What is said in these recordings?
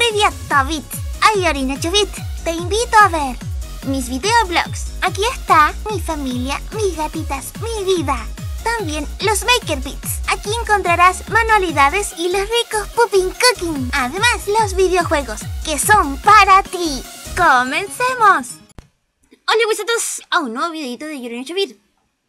Soy Tobit, Ayorin 8-bit. Te invito a ver mis videoblogs. Aquí está mi familia, mis gatitas, mi vida. También los Maker Beats. Aquí encontrarás manualidades y los ricos Pupping Cooking. Además, los videojuegos que son para ti. ¡Comencemos! Hola pues a todos a un nuevo videito de Ayorin 8-bit.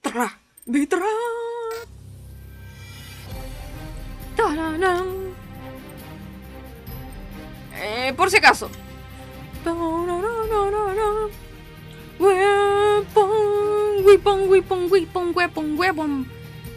Por si acaso. Weapon.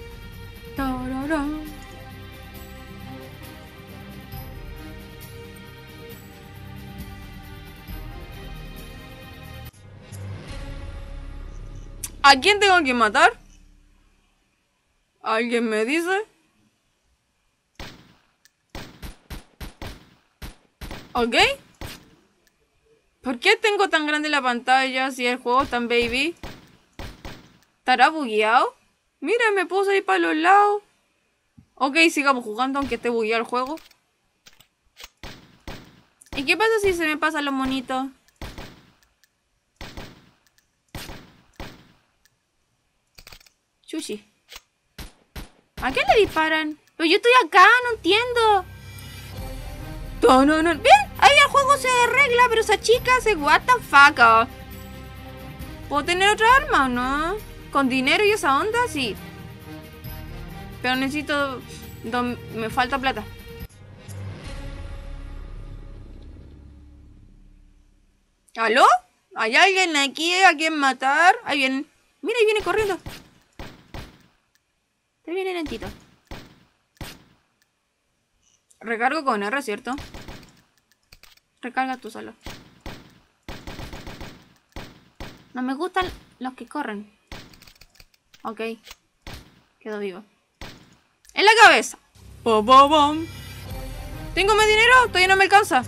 ¿A quién tengo que matar? ¿Alguien me dice? ¿Ok? ¿Por qué tengo tan grande la pantalla si el juego es tan baby? ¿Estará bugueado? Mira, me puse ahí para los lados. Ok, sigamos jugando aunque esté bugueado el juego. ¿Y qué pasa si se me pasan los monitos? Chuchi. ¿A qué le disparan? Pero yo estoy acá, no entiendo. No. Bien, ahí el juego se arregla, pero esa chica se what the fuck. ¿Puedo tener otra arma o no? ¿Con dinero y esa onda? Sí. Pero necesito... me falta plata. ¿Aló? ¿Hay alguien aquí a quien matar? Ahí vienen. Mira, ahí viene corriendo. Te viene lentito. Recargo con R, ¿cierto? Recarga tú solo. No me gustan los que corren. Ok. Quedo vivo. En la cabeza. ¡Bom! ¿Tengo más dinero? Todavía no me alcanza.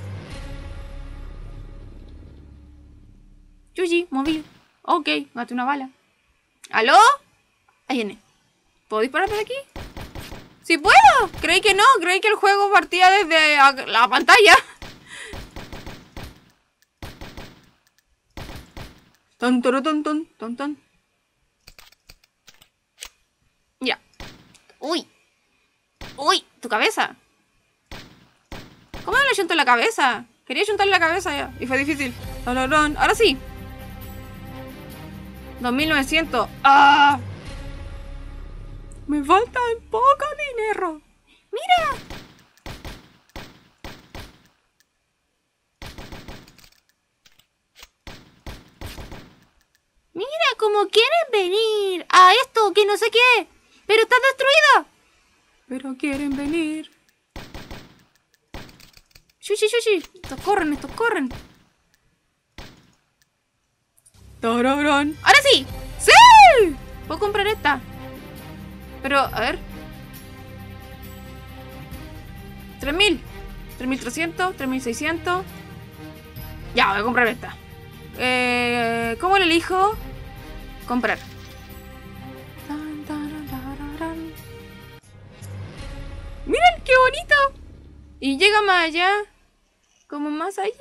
Yuji, moví. Ok, gasté una bala. ¿Aló? Ahí viene. ¿Puedo disparar por aquí? ¡Sí puedo! Creí que no. Creí que el juego partía desde la pantalla. Ton. Ya. Uy, tu cabeza. ¿Cómo no le junto la cabeza? Quería juntarle la cabeza ya. Y fue difícil. Ahora sí. 2900. ¡Ah! Me falta poco dinero. ¡Mira! Mira, como quieren venir a esto que no sé qué. Pero está destruida. Pero quieren venir. Shushi. Estos corren. ¡Tararán! ¡Ahora sí! ¡Sí! Puedo comprar esta. Pero, a ver. 3000. 3300. 3600. Ya, voy a comprar esta. ¿Cómo lo elijo? Comprar. ¡Miren qué bonito! Y llega más allá. Como más allá.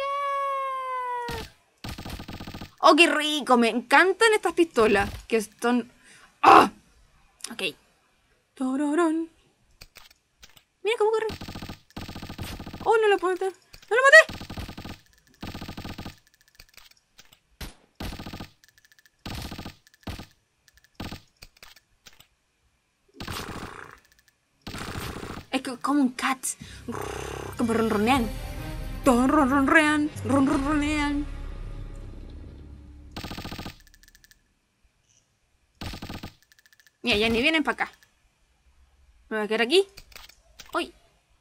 ¡Oh, qué rico! Me encantan estas pistolas. Que son... ¡Ah! Ok. Tororón. Mira cómo corre. ¡Oh, no lo puedo matar! ¡No lo maté! Es que como un cat. Como ronronean. Ronronean. Mira, ya ni vienen para acá. Me voy a quedar aquí. ¡Uy!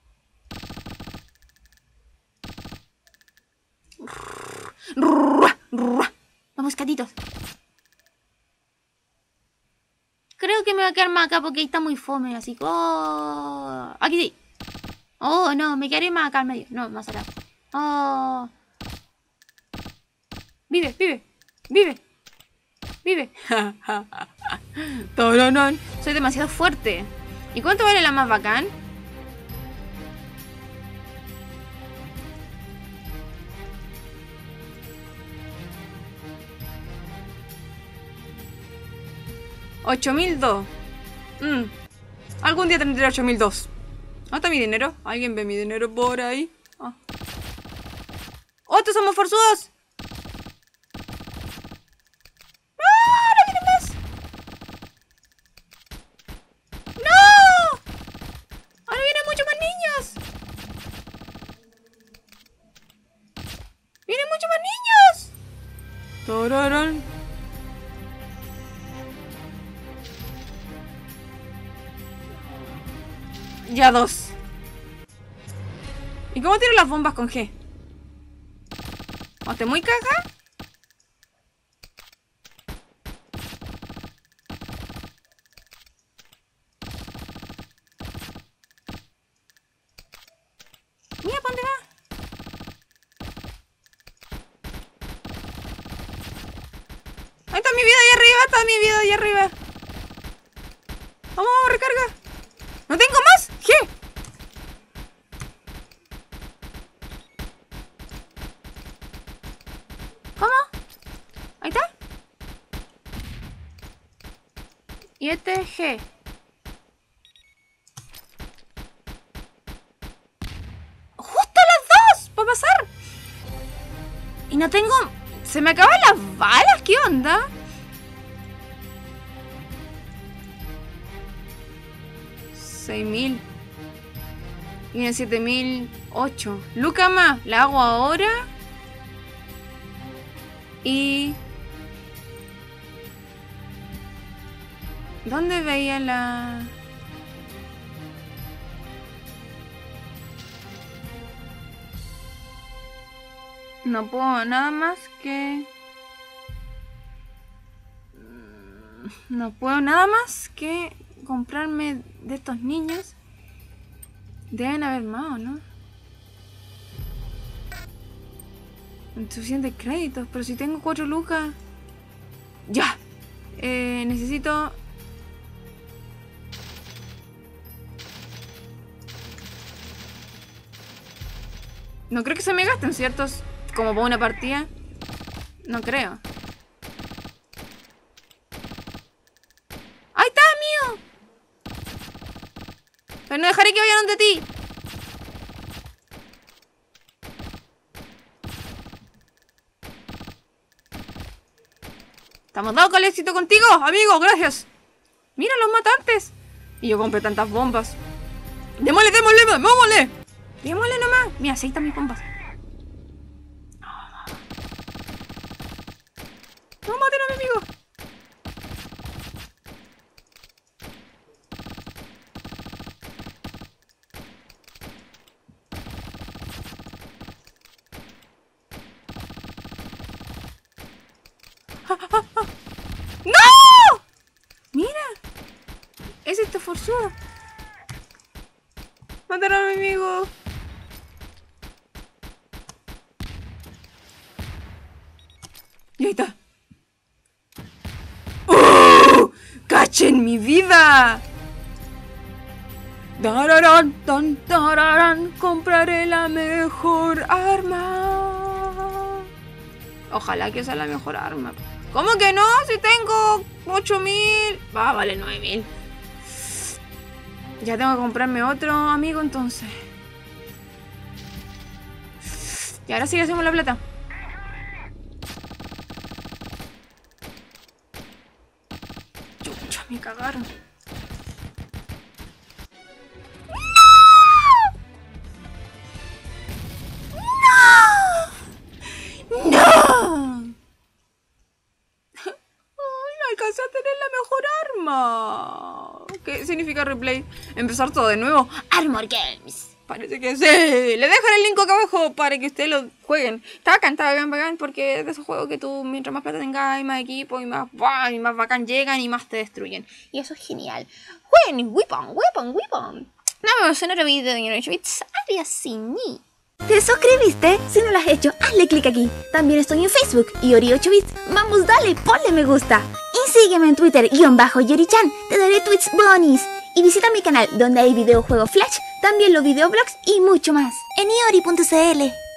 Vamos, gatitos. Creo que me voy a quedar más acá porque ahí está muy fome, así que... ¡Oh! Aquí sí. Oh, no, me quedaré más acá al medio. No, más acá. Oh. Vive. Soy demasiado fuerte. ¿Y cuánto vale la más bacán? 8002. Algún día tendré 8002. ¿Dónde está mi dinero? ¿Alguien ve mi dinero por ahí? Oh, estos somos forzudos. ¡No vienen más! ¡No! ¡Ahora vienen muchos más niños! ¡Vienen muchos más niños! ¡Tararán! Ya 2. ¿Y cómo tiro las bombas con G? ¿O te muy caga? Mira, ¿dónde va? Ahí está mi vida ahí arriba, está mi vida ahí arriba. Vamos, recarga. ¡No tengo más! G. ¿Cómo? Ahí está. Y este es G. ¡Justo las dos! ¡Para pasar! Y no tengo... ¿Se me acaban las balas? ¿Qué onda? $6.000. Y en 7.008. Luca más. La hago ahora. Y... ¿dónde veía la...? No puedo nada más que... no puedo nada más que comprarme de estos niños. Deben haber más, ¿o no? Insuficientes créditos, pero si tengo 4 lucas. Ya. Necesito... no creo que se me gasten, ¿cierto? Como para una partida. No creo. ¡Ahí está, mío! Pero no dejaré que vayan de ti. Estamos dados con el éxito contigo, amigo, gracias. Mira los matantes. Y yo compré tantas bombas. ¡Démosle, démosle, démosle! Démosle nomás. Mira, ahí están mis bombas. No maten a mi amigo. ¡No! Mira. Es este forzudo. Mataron a mi amigo. Y ahí está. ¡Oh! ¡Cachen mi vida! Dararán, tan, tararán, compraré la mejor arma. Ojalá que sea la mejor arma. ¿Cómo que no? Si tengo 8.000. Va, vale 9.000. Ya tengo que comprarme otro amigo entonces. Y ahora sí que hacemos la plata. Chucha, me cagaron. ¡No! Alcancé a tener la mejor arma. ¿Qué significa replay? Empezar todo de nuevo. Armor Games. Parece que sí. Le dejaré el link acá abajo para que ustedes lo jueguen. Está bacán, porque es de esos juegos que tú, mientras más plata tengas, y más equipo, y más bacán llegan y más te destruyen. Y eso es genial. Jueguen, weapon. Nos vemos en otro video de Yoruichobits. Adiós, sin mí. ¿Te suscribiste? Si no lo has hecho, hazle clic aquí. También estoy en Facebook, Yori8bits. Vamos, dale, ponle me gusta. Y sígueme en Twitter, _Yorichan. Te daré tweets bonus. Y visita mi canal, donde hay videojuegos Flash, también los videoblogs y mucho más. En iori.cl.